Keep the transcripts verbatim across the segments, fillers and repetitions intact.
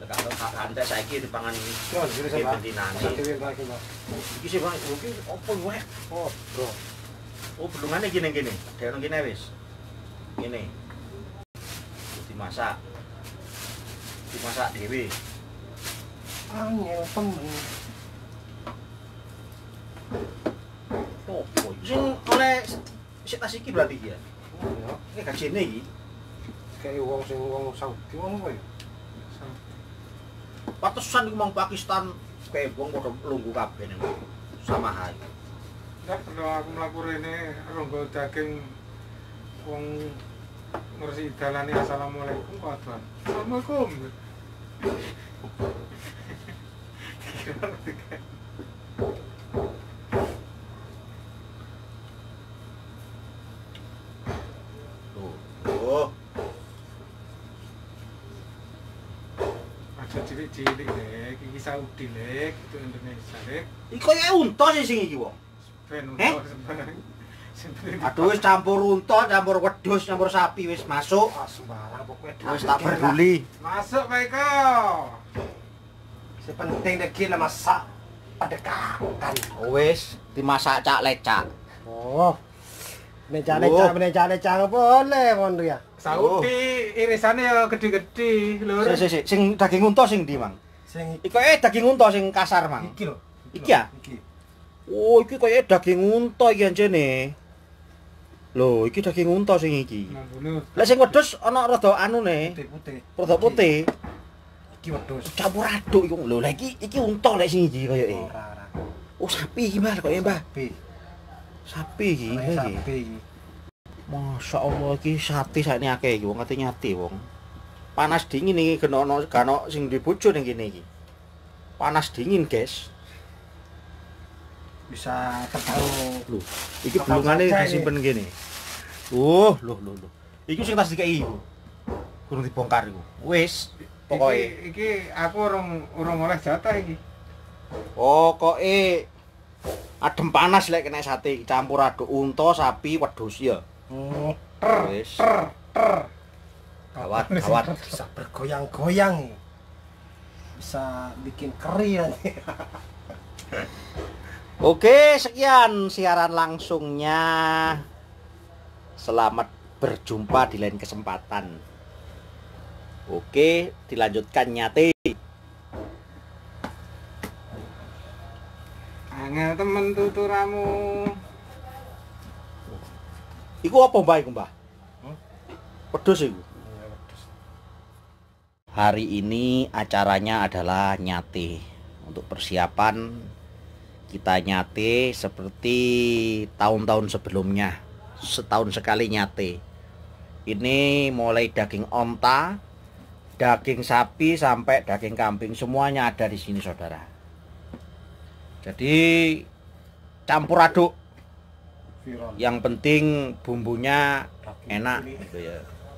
Kalau kantek saiki dipangan Yo, jere sama. bentinane. Dhewe lagi, Mbak. Iki sih Bang, iki opo wae? Podo. Oh, belungane gini gini. Ada nang kene wis. Ngene. Dimasak. Dimasak dhewe. Angel temen. Opo? Sing oleh sik tas iki berarti iki ya. Ya, Ini gajine iki. kayak wong sing wong Saudi ngono kowe. Patusan iku mang Pakistan kayak wong padha lungguh kabeh nang sama hai. Nggak perlu aku mlaku rene ronggo daging wong ngursi dalane assalamualaikum kawan. Assalamualaikum. Tuh. Oh. Ada cilik-cilik lek, iki Saudi lek, itu Indonesia lek. Iki koyo unta sih sing iki wong. Ben Eh? untuk sebenarnya. Sebenarnya Aduh wis campur unta, campur wedhus, campur sapi wis masuk. Ah, sembarang pokoke. Wis tak peduli. masuk Pak Eko. Sing penting nek ki masak pendekatan. Wis dimasak cak lecak. Oh. Neca-neca, Oh. neca-neca boleh ngono ya. Saudi irisannya ya gede-gede, lur. Sik sik sik sing daging unta sing ndi, Mang? Sing Iki koyo daging unta sing kasar, Mang. iki lho. Iki ya? Iki. Oh, iki koyo daging unta iki anjene. Lho, iki daging unta sing iki. Nah, ngono. Lah sing wedhus ana rada anune, Putih-putih. rada putih. Iki wedhus. Campur aduk iku. Lho, lah iki iki unta lek sing iki koyoke. Ora, ora. Oh, sapi iki, Mbah, koyo Mbah. Sapi. Sapi iki Ora iki. sapi iki. Masya Allah iki sate sakne akeh iki wong kate nyate wong. Panas dingin iki genono gano sing dibojo ning kene iki. Panas dingin, guys. Bisa tertaruh. Lho, iki Bakal bulungane saja disimpen kene. Uh, loh loh loh. Iku sing tas dikeki iku. Kurang dibongkar iku. Wis, pokoke. Iki, iki aku urung urung oleh jatah iki. Pokoke adem panas lek kena sate campur aduk unta, sapi, wedhus ya. Hmm. Wis. Ter ter. Gawat, gawat. Bisa bergoyang-goyang nih. Bisa bikin keri nanti. Oke, sekian siaran langsungnya. Selamat berjumpa di lain kesempatan. Oke, dilanjutkan nyate. Angel temen tuturamu. Iku apa mbah iku, Mbah? Hmm? Wedhus iku. Hari ini acaranya adalah nyate. Untuk persiapan kita nyate seperti tahun-tahun sebelumnya. Setahun sekali nyate. Ini mulai daging onta, daging sapi sampai daging kambing semuanya ada di sini, saudara. Jadi campur aduk. Viral. Yang penting bumbunya Daging enak ini. gitu ya.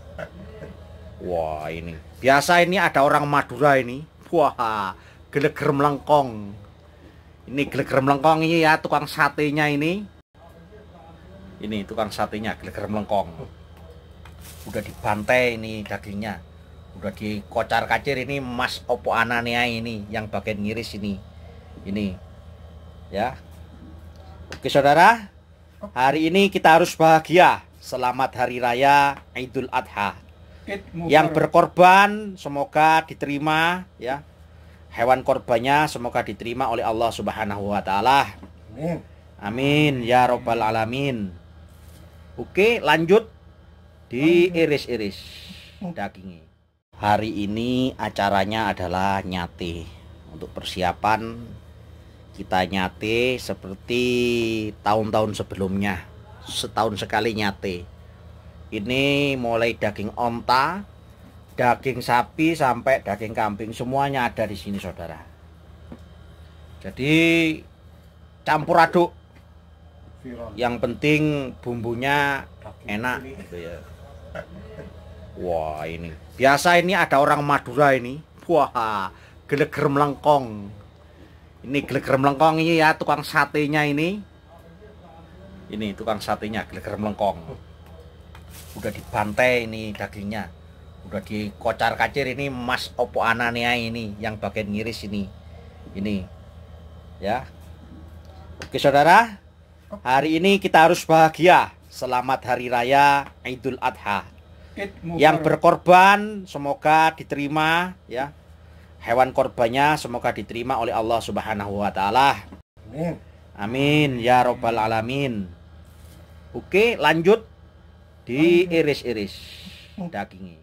Wah, ini. Biasa ini ada orang Madura ini. Wah, geleger melengkong. Ini geleger melengkong ini ya, tukang satenya ini. Ini tukang satenya geleger melengkong. Udah dibantai ini dagingnya. Udah dikocar-kacir ini Mas opo ananea ini yang bagian ngiris ini. Ini. Ya. Oke, saudara. Hari ini kita harus bahagia. Selamat Hari Raya Idul Adha. Id Yang mubarak. berkorban semoga diterima ya. Hewan korbannya semoga diterima oleh Allah Subhanahu wa taala. Amin. Amin ya robbal alamin. Oke, lanjut diiris-iris dagingnya. Hari ini acaranya adalah nyate. Untuk persiapan kita nyate seperti tahun-tahun sebelumnya. Setahun sekali nyate. Ini mulai daging onta, daging sapi sampai daging kambing semuanya ada di sini, saudara. Jadi campur aduk. Viral. Yang penting bumbunya Daging enak ini. gitu ya. Wah, ini. Biasa ini ada orang Madura ini. Wah, geleger melengkong. Ini geleger melengkong ini ya, tukang satenya ini. Ini tukang satenya geleger melengkong. Udah dibantai ini dagingnya. Udah dikocar-kacir ini mas opo anania ini yang bagian ngiris ini. Ini. Ya. Oke saudara, hari ini kita harus bahagia. Selamat Hari Raya Idul Adha. Yang berkorban semoga diterima ya. Hewan korbannya semoga diterima oleh Allah Subhanahu wa taala. Amin. Amin ya robbal alamin. Oke, lanjut diiris-iris dagingnya.